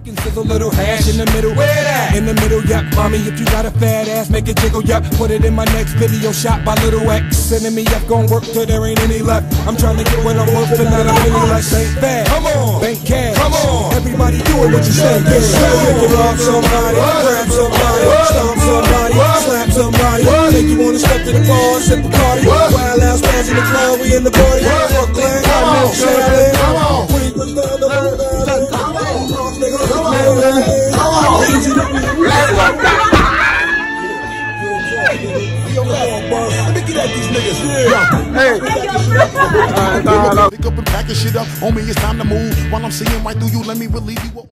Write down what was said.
chicken sizzle, little hash in the middle. Where that? In the middle, yup. Mommy, if you got a fat ass, make it jiggle, yup. Put it in my next video shot by Little X. Sending me up, gon' work till there ain't any left. I'm trying to get what I'm worth and not a penny less. Ain't bad. Come on, bank cash. Come on, everybody doing what you say. Yeah, you can rob somebody, grab somebody, stomp somebody, slap somebody. Take you on a step to the bar, sip a party. Wild ass fans in the club, we in the party. Brooklyn, Shaolin, Pick up and pack your shit up. Homie, it's time to move. While I'm seeing right through you, let me relieve you.